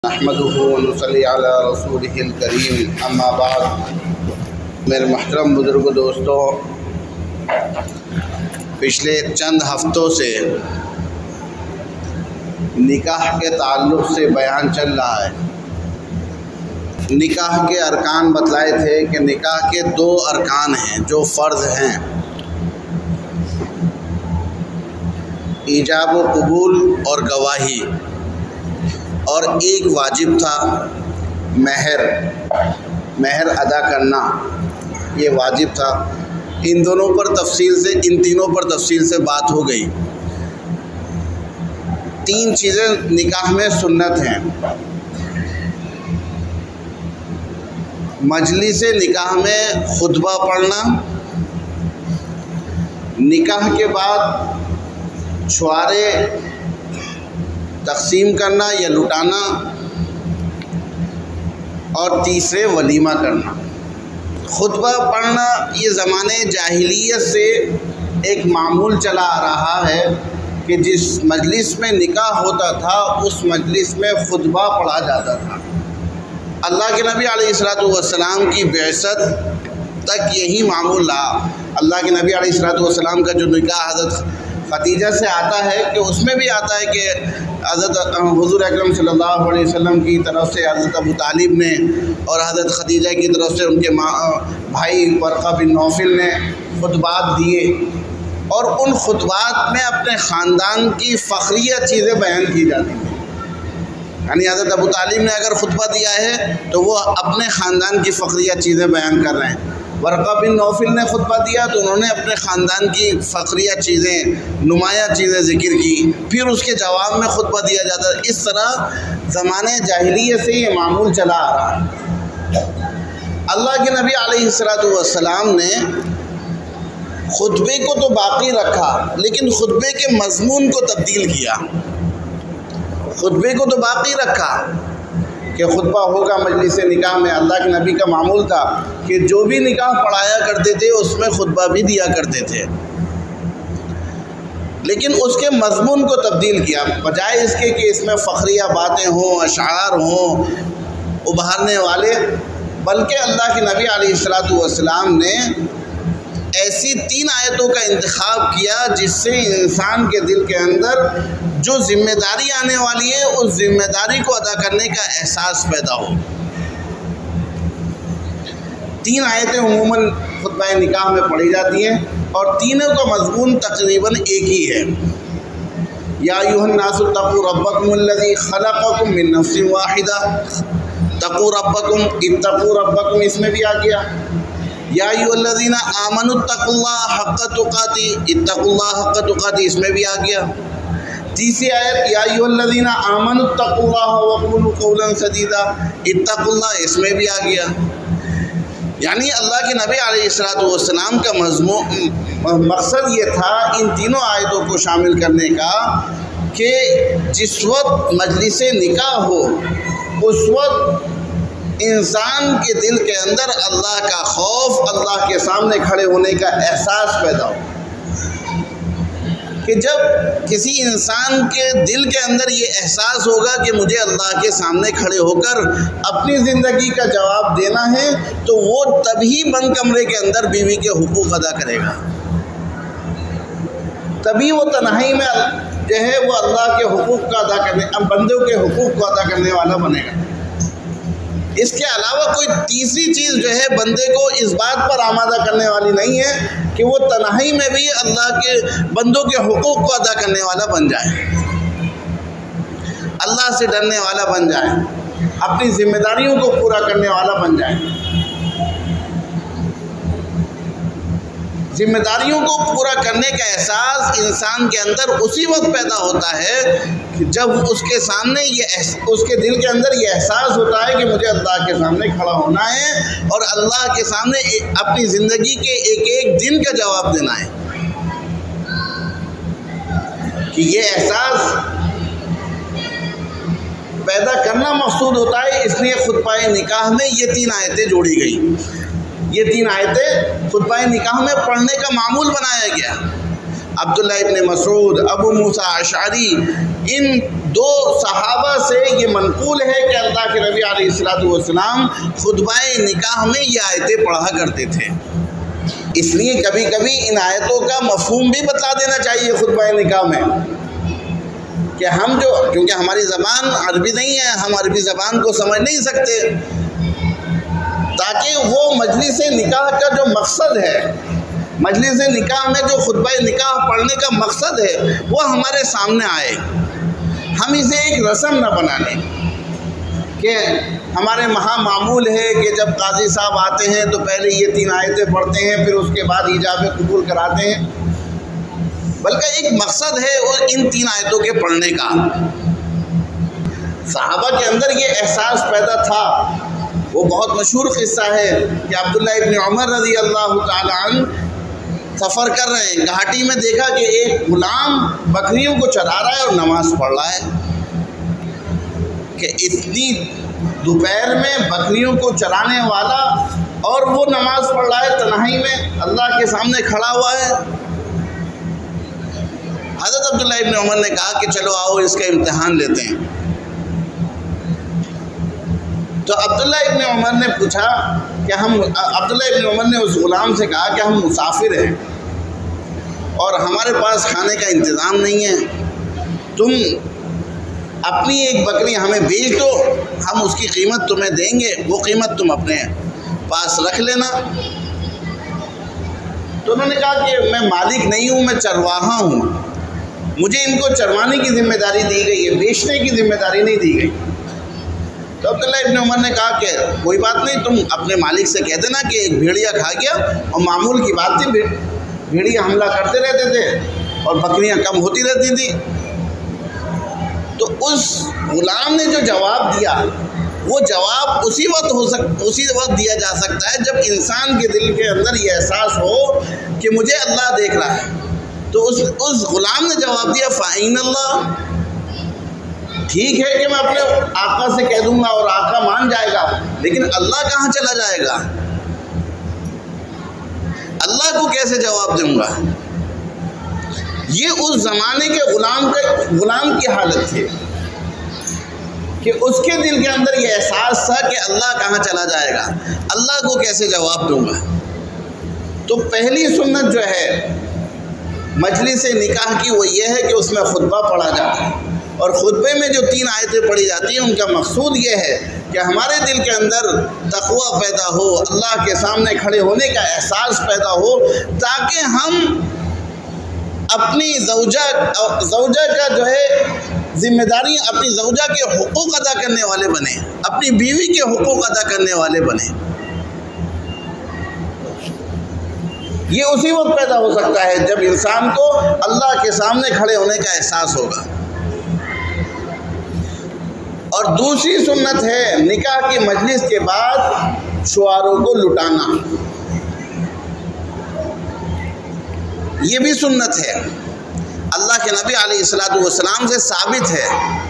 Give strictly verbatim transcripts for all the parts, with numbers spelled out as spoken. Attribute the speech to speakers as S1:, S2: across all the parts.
S1: अहमदुहु व नसल्ली अला रसूलिहिल करीम, अम्मा बाद। मेरे महतरम बुज़ुर्ग दोस्तों, पिछले चंद हफ्तों से निकाह के ताल्लुक़ से बयान चल रहा है। निकाह के अरकान बतलाए थे कि निकाह के दो अरकान हैं जो फ़र्ज़ हैं, ईजाब व कबूल और गवाही, और एक वाजिब था महर महर अदा करना, ये वाजिब था। इन दोनों पर तफसील से इन तीनों पर तफसील से बात हो गई। तीन चीज़ें निकाह में सुन्नत हैं। मजलिस निकाह में खुतबा पढ़ना, निकाह के बाद छुआरे तकसीम करना या लुटाना, और तीसरे वलीमा करना। खुतबा पढ़ना ये ज़माने जाहिलियत से एक मामूल चला आ रहा है कि जिस मजलिस में निकाह होता था उस मजलिस में खुतबा पढ़ा जाता था। अल्लाह के नबी अलैहिस्सलातु वस्सलाम की बिअसत तक यही मामूल रहा। अल्लाह के नबी अलैहिस्सलातु वस्सलाम का जो निकाह हज़रत खदीजा से आता है कि उसमें भी आता है कि हज़रत हुज़ूर अकरम सल्लल्लाहु अलैहि वसल्लम की तरफ से हज़रत अबू तालिब ने और हज़रत खदीजा की तरफ से उनके माँ भाई वर्क़ा बिन नौफिल ने खुतबात दिए, और उन खुतबात में अपने ख़ानदान की फ़ख्रिया चीज़ें बयान की जाती हैं। यानी हज़रत अबू तालिब ने अगर खुतबा दिया है तो वो अपने ख़ानदान की फ़ख्रिया चीज़ें बयान कर रहे हैं। वर्क़ा बिन नौफिल ने खुतबा दिया तो उन्होंने अपने ख़ानदान की फ़ख्रिया चीज़ें, नुमाया चीज़ें ज़िक्र की, फिर उसके जवाब में खुतबा दिया जाता है। इस तरह ज़माने जाहिलियत से ये मामूल चला आ रहा है। अल्लाह के नबी अलैहिस्सलातु वस्सलाम ने खुतबे को तो बाकी रखा, लेकिन खुतबे के मज़मून को तब्दील किया। खुतबे को तो बाकी रखा कि खुतबा होगा मजलिस निकाह में। अल्लाह के नबी का मामूल था कि जो भी निकाह पढ़ाया करते थे उसमें खुतबा भी दिया करते थे, लेकिन उसके मज़मून को तब्दील किया। बजाय इसके कि इसमें फ़ख्रिया बातें हों, अशार हों उभारने वाले, बल्कि अल्लाह के नबी अलैहिस्सलातु वस्सलाम ने ऐसी तीन आयतों का इंतखाब किया जिससे इंसान के दिल के अंदर जो ज़िम्मेदारी आने वाली है उस ज़िम्मेदारी को अदा करने का एहसास पैदा हो। तीन आयतें उमूमन खुतबा निकाह में पढ़ी जाती हैं और तीनों का मज़मून तकरीबन एक ही है। या अय्युहन नासु तक़ू रब्बकुमुल्लज़ी खलक़कुम मिन नफ्सिन वाहिदा, तक़ू रब्बकुम इत्तक़ू रब्बकुम इसमें भी आ गया। या अय्युहल्लज़ीना आमनुत्तक़ुल्लाह हक़्क़ तुक़ाती इत्तक़ुल्लाह हक़्क़ तुक़ाती इसमें भी आ गया। तीसरी आयत या अय्युहल्लज़ीना आमनुत्तक़ुल्लाह वक़ूलू क़ौलन सदीदा इत्तक़ुल्लाह इसमें भी आ गया। यानी अल्लाह के नबी अलैहिस्सलातु वस्सलाम का मज़मून मकसद ये था इन तीनों आयतों को शामिल करने का कि जिस वक्त मजलिस निकाह हो उस वक्त इंसान के दिल के अंदर अल्लाह का खौफ, अल्लाह के सामने खड़े होने का एहसास पैदा हो। कि जब किसी इंसान के दिल के अंदर ये एहसास होगा कि मुझे अल्लाह के सामने खड़े होकर अपनी ज़िंदगी का जवाब देना है, तो वो तभी बंद कमरे के अंदर बीवी के हुकूक अदा करेगा, तभी वो तन्हाई में जो है वो अल्लाह के हुकूक का अदा करने, अब बंदों के हुकूक को अदा करने वाला बनेगा। इसके अलावा कोई तीसरी चीज़ जो है बंदे को इस बात पर आमादा करने वाली नहीं है कि वो तन्हाई में भी अल्लाह के बंदों के हुकूक को अदा करने वाला बन जाए, अल्लाह से डरने वाला बन जाए, अपनी जिम्मेदारियों को पूरा करने वाला बन जाए। जिम्मेदारियों को पूरा करने का एहसास इंसान के अंदर उसी वक्त पैदा होता है कि जब उसके सामने ये उसके दिल के अंदर ये एहसास होता है कि मुझे अल्लाह के सामने खड़ा होना है और अल्लाह के सामने अपनी ज़िंदगी के एक एक दिन का जवाब देना है। कि ये एहसास पैदा करना मकसूद होता है, इसलिए खुतबा निकाह में ये तीन आयतें जोड़ी गई। ये तीन आयतें खुतबा निकाह में पढ़ने का मामूल बनाया गया। अब्दुल्ला इब्न मसूद, अबू मूसा अशअरी, इन दो सहाबा से ये मनकूल है कि अल्लाह के नबी अलैहिस्सलातु वस्सलाम खुतबाए निकाह में ये आयतें पढ़ा करते थे। इसलिए कभी कभी इन आयतों का मफहूम भी बतला देना चाहिए खुतबाए निकाह में, कि हम जो, क्योंकि हमारी ज़बान अरबी नहीं है, हम अरबी ज़बान को समझ नहीं सकते, ताकि वो मजलिस निकाह का जो मकसद है, मजलिस निकाह में जो खुतबा निकाह पढ़ने का मकसद है वो हमारे सामने आए। हम इसे एक रस्म न बना लें कि हमारे महा मामूल है कि जब काजी साहब आते हैं तो पहले ये तीन आयतें पढ़ते हैं, फिर उसके बाद हिजाब कबूल कराते हैं, बल्कि एक मकसद है वो इन तीन आयतों के पढ़ने का। सहाबा के अंदर ये एहसास पैदा था। वो बहुत मशहूर किस्सा है कि अब्दुल्ला इब्न उमर रज़ी अल्लाह ताला अन्हु सफ़र कर रहे हैं, घाटी में देखा कि एक गुलाम बकरियों को चरा रहा है और नमाज़ पढ़ रहा है, कि इतनी दोपहर में बकरियों को चराने वाला और वो नमाज़ पढ़ रहा है तन्हाई में, अल्लाह के सामने खड़ा हुआ है। हज़रत अब्दुल्ला इब्न उमर ने कहा कि चलो आओ इसका इम्तिहान लेते हैं। तो अब्दुल्ला इब्न उमर ने पूछा कि हम अब्दुल्ला इब्न उमर ने उस गुलाम से कहा कि हम मुसाफिर हैं और हमारे पास खाने का इंतज़ाम नहीं है, तुम अपनी एक बकरी हमें बेच दो, हम उसकी कीमत तुम्हें देंगे, वो कीमत तुम अपने पास रख लेना। तो उन्होंने कहा कि मैं मालिक नहीं हूँ, मैं चरवाहा हूँ, मुझे इनको चरवाने की जिम्मेदारी दी गई है, बेचने की जिम्मेदारी नहीं दी गई। तो अब्दुल्ला इब्न उमर ने कहा कि कोई बात नहीं, तुम अपने मालिक से कह देना कि एक भेड़िया खा गया, और मामूल की बात थी, भेड़िया हमला करते रहते थे और बकरियां कम होती रहती थी। तो उस गुलाम ने जो जवाब दिया वो जवाब उसी वक्त हो सक उसी वक्त दिया जा सकता है जब इंसान के दिल के अंदर ये एहसास हो कि मुझे अल्लाह देख रहा है। तो उस उस गुलाम ने जवाब दिया फ़ाइन अल्लाह, ठीक है कि मैं अपने आका से कह दूंगा और आका मान जाएगा, लेकिन अल्लाह कहाँ चला जाएगा, अल्लाह को कैसे जवाब दूंगा। ये उस ज़माने के गुलाम का गुलाम की हालत थी कि उसके दिल के अंदर ये एहसास था कि अल्लाह कहाँ चला जाएगा, अल्लाह को कैसे जवाब दूंगा। तो पहली सुन्नत जो है मजलिस निकाह की वो ये है कि उसमें खुतबा पढ़ा जाता है, और खुतबे में जो तीन आयतें पढ़ी जाती हैं उनका मकसूद ये है कि हमारे दिल के अंदर तक़वा पैदा हो, अल्लाह के सामने खड़े होने का एहसास पैदा हो, ताकि हम अपनी ज़ौजा ज़ौजा का जो है जिम्मेदारी, अपनी ज़ौजा के हुकूक अदा करने वाले बने, अपनी बीवी के हुकूक अदा करने वाले बने। ये उसी वक्त पैदा हो सकता है जब इंसान को अल्लाह के सामने खड़े होने का एहसास होगा। और दूसरी सुन्नत है निकाह की मजलिस के बाद शुआरों को लुटाना, ये भी सुन्नत है, अल्लाह के नबी अलैहिस्सलातु वस्सलाम से साबित है।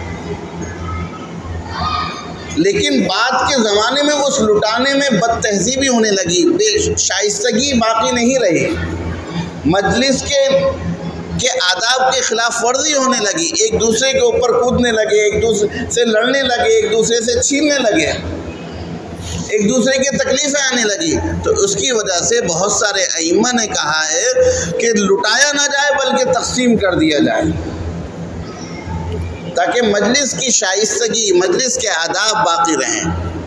S1: लेकिन बाद के ज़माने में उस लुटाने में बदतहज़ीबी होने लगी, बेशाइस्तगी बाकी नहीं रही, मजलिस के के आदाब के ख़िलाफ़ वर्जी होने लगी, एक दूसरे के ऊपर कूदने लगे, एक दूसरे से लड़ने लगे, एक दूसरे से छीनने लगे, एक दूसरे की तकलीफ़ें आने लगी। तो उसकी वजह से बहुत सारे अइम्मा ने कहा है कि लुटाया ना जाए बल्कि तक़सीम कर दिया जाए, ताकि मजलिस की शाइस्तगी, मजलिस के आदाब बाकी रहें।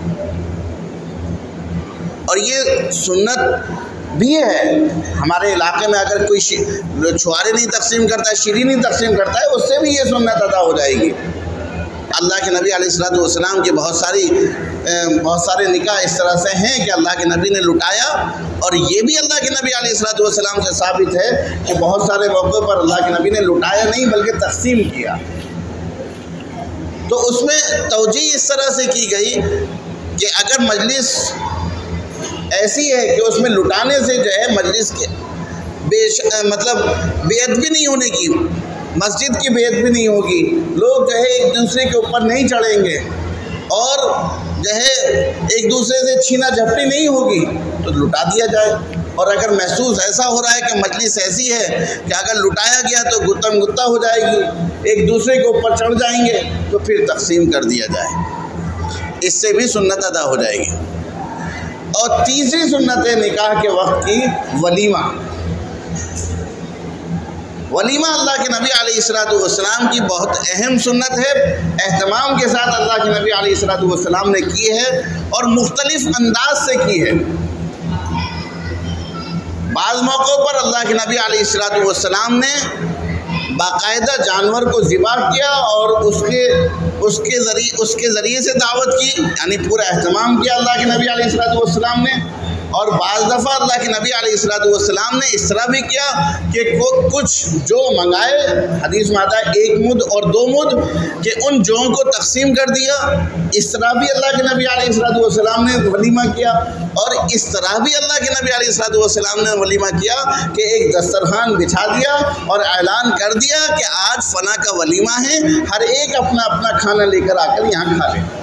S1: और ये सुन्नत भी है हमारे इलाके में, अगर कोई छुआरे नहीं तकसीम करता है, शीरी नहीं तकसीम करता है, उससे भी ये सुन्नत अदा हो जाएगी। अल्लाह के नबी अलैहिस्सलातु वस्सलाम की बहुत सारी बहुत सारे निकाह इस तरह से हैं कि अल्लाह के नबी ने लुटाया, और ये भी अल्लाह के नबी अलैहिस्सलातु वस्सलाम से साबित है कि बहुत सारे मौक़ों पर अल्लाह के नबी ने लुटाया नहीं बल्कि तकसीम किया। तो उसमें तौजीह इस तरह से की गई कि अगर मजलिस ऐसी है कि उसमें लुटाने से जो है मजलिस के बेश मतलब बेअदबी नहीं होने की, मस्जिद की बेअदबी नहीं होगी, लोग जो है एक दूसरे के ऊपर नहीं चढ़ेंगे और जो है एक दूसरे से छीना झपटी नहीं होगी, तो लुटा दिया जाए। और अगर महसूस ऐसा हो रहा है कि मजलिस ऐसी है कि अगर लुटाया गया तो गुत्तम गुत्ता हो जाएगी, एक दूसरे के ऊपर चढ़ जाएंगे, तो फिर तकसीम कर दिया जाए, इससे भी सुन्नत अदा हो जाएगी। और तीसरी सुन्नत है निकाह के वक्त की वलीमा। वलीमा अल्लाह के नबी अलैहिस्सलातु वस्सलाम की बहुत अहम सुन्नत है, एहतमाम के साथ अल्लाह के नबी अलैहिस्सलातु वस्सलाम ने की है और मुख्तलिफ अंदाज से की है। बाज़ मौक़ों पर अल्लाह के नबी अलैहिस्सलातु वस्सलाम ने बाकायदा जानवर को ज़िबा किया और उसके उसके ज़रिए उसके ज़रिए से दावत की, यानी पूरा एहतमाम किया अल्लाह के नबी अलैहिस्सलातु वस्सलाम ने। और बाज़ दफ़ा अल्लाह के नबी अलैहिस्सलातु वस्सलाम ने इस तरह भी किया कि कुछ जो मंगाए, हदीस में आता है एक मुद और दो मुद, कि उन जों को तकसीम कर दिया। इस तरह भी अल्लाह के नबी अलैहिस्सलातु वस्सलाम ने वलीमा किया। और इस तरह भी अल्लाह के नबी अलैहिस्सलातु वस्सलाम ने वलीमा किया कि एक दस्तरखान बिछा दिया और ऐलान कर दिया कि आज फला का वलीमा है, हर एक अपना अपना खाना लेकर आकर यहाँ खा ले।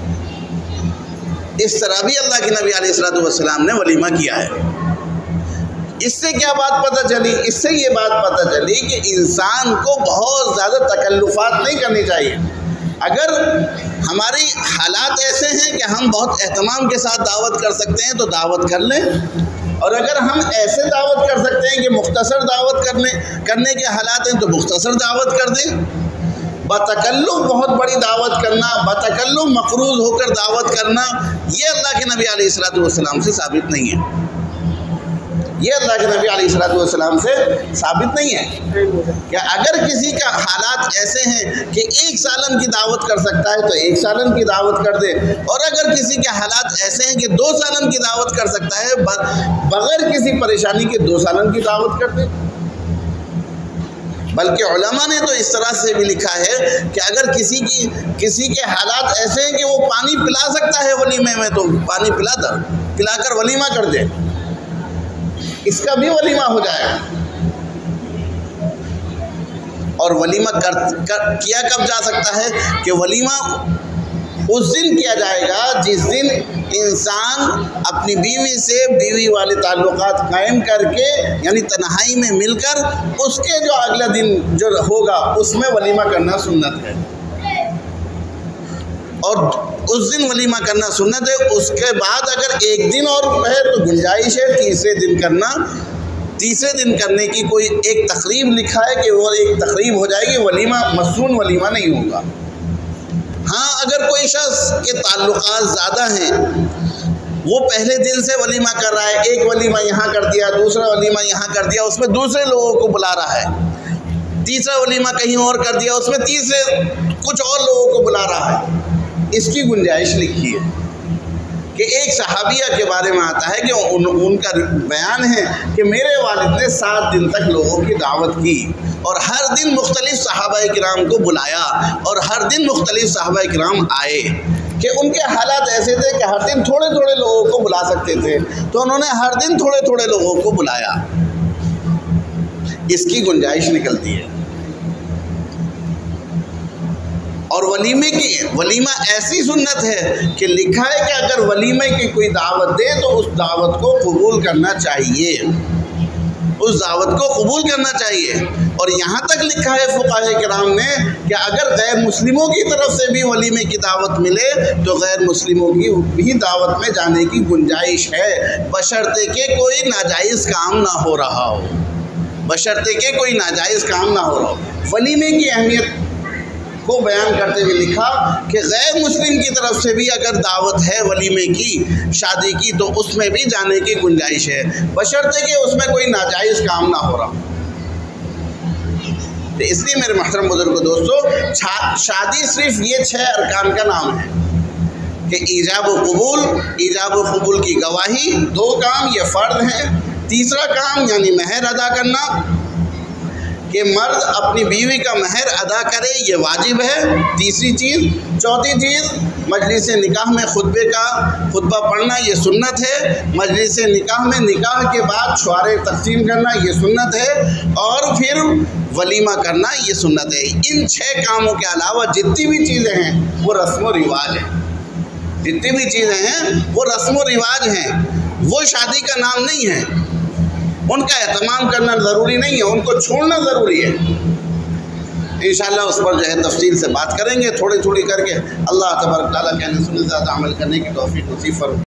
S1: इस तरह भी अल्लाह के नबी अलैहिस्सलातु वस्सलाम ने वलीमा किया है। इससे क्या बात पता चली? इससे ये बात पता चली कि इंसान को बहुत ज़्यादा तकल्लुफ़ात नहीं करनी चाहिए। अगर हमारी हालात ऐसे हैं कि हम बहुत एहतमाम के साथ दावत कर सकते हैं तो दावत कर लें, और अगर हम ऐसे दावत कर सकते हैं कि मुख्तसर दावत करने करने के हालात हैं तो मुख्तसर दावत कर दें। बतकल्लुफ़ बहुत बड़ी दावत करना, बतकल्लुफ़ मक़रूज़ होकर दावत करना, ये अल्लाह के नबी अलैहिस्सलातु वस्सलाम से साबित नहीं है। ये अल्लाह के नबी अलैहिस्सलातु वस्सलाम से साबित नहीं है कि अगर किसी का हालात ऐसे हैं कि एक सालन की दावत कर सकता है तो एक सालन की दावत कर दे, और अगर किसी के हालात ऐसे हैं कि दो सालन की दावत कर सकता है बग़ैर किसी परेशानी के दो सालन की दावत कर दे। बल्कि उलमा ने तो इस तरह से भी लिखा है कि अगर किसी की किसी के हालात ऐसे हैं कि वो पानी पिला सकता है वलीमे में, तो पानी पिला दर पिलाकर वलीमा कर दे, इसका भी वलीमा हो जाएगा। और वलीमा कर, कर किया कब जा सकता है कि वलीमा उस दिन किया जाएगा जिस दिन इंसान अपनी बीवी से बीवी वाले ताल्लुकात कायम करके, यानी तन्हाई में मिलकर, उसके जो अगला दिन जो होगा उसमें वलीमा करना सुन्नत है। और उस दिन वलीमा करना सुन्नत है। उसके बाद अगर एक दिन और है तो गुंजाइश है तीसरे दिन करना। तीसरे दिन करने की कोई एक तकरीब लिखा है कि वो एक तकरीब हो जाएगी, वलीमा मसनून वलीमा नहीं होगा। हाँ, अगर कोई शख्स के ताल्लुकात ज़्यादा हैं, वो पहले दिन से वलीमा कर रहा है, एक वलीमा यहाँ कर दिया, दूसरा वलीमा यहाँ कर दिया, उसमें दूसरे लोगों को बुला रहा है, तीसरा वलीमा कहीं और कर दिया, उसमें तीसरे कुछ और लोगों को बुला रहा है, इसकी गुंजाइश लिखी है। कि एक सहाबिया के बारे में आता है कि उन, उनका बयान है कि मेरे वालिद ने सात दिन तक लोगों की दावत की और हर दिन मुख्तलिफ सहाबाए किराम को बुलाया और हर दिन मुख्तलिफ सहाबाए किराम आए, कि उनके हालात ऐसे थे कि हर दिन थोड़े थोड़े लोगों को बुला सकते थे, तो उन्होंने हर दिन थोड़े थोड़े लोगों को बुलाया। इसकी गुंजाइश निकलती है। और वलीमे की वलीमा ऐसी सुन्नत है कि लिखा है कि अगर वलीमे की कोई दावत दे तो उस दावत को कबूल करना चाहिए, उस दावत को कबूल करना चाहिए। और यहाँ तक लिखा है फुक़ाहे किराम ने कि अगर गैर मुस्लिमों की तरफ से भी वलीमे की दावत मिले तो गैर मुस्लिमों की भी दावत में जाने की गुंजाइश है, बशर्ते के कोई नाजायज़ काम ना हो रहा हो, बशर्ते के कोई नाजायज़ काम ना हो रहा हो। वलीमे की अहमियत को बयान करते हुए लिखा कि गैर मुस्लिम की तरफ से भी अगर दावत है वलीमे की, शादी की, तो उसमें भी जाने की गुंजाइश है, बशर्ते कि उसमें कोई नाजायज़ काम ना हो रहा। तो इसलिए मेरे मोहतरम बुजुर्गों दोस्तों, शादी सिर्फ ये छह अरकान का नाम है कि ईजाब व कबूल, ईजाब व कबूल की गवाही, दो काम ये फ़र्द हैं। तीसरा काम यानी महर अदा करना, कि मर्द अपनी बीवी का महर अदा करे, ये वाजिब है। तीसरी चीज़, चौथी चीज़, मजलिस निकाह में खुतबे का खुतबा पढ़ना, ये सुन्नत है। मजलिस निकाह में निकाह के बाद छुआरे तकसीम करना, ये सुन्नत है। और फिर वलीमा करना, ये सुन्नत है। इन छः कामों के अलावा जितनी भी चीज़ें हैं वो रस्म व रिवाज हैं, जितनी भी चीज़ें हैं वो रस्म व रिवाज हैं, वो शादी का नाम नहीं है। उनका एहतमाम करना ज़रूरी नहीं है, उनको छोड़ना ज़रूरी है। इंशाअल्लाह उस पर जो है तफसील से बात करेंगे थोड़ी थोड़ी करके। अल्लाह तबारक व तआला कहने सुनने ज़्यादा अमल करने की तौफीक नसीब फरमाए।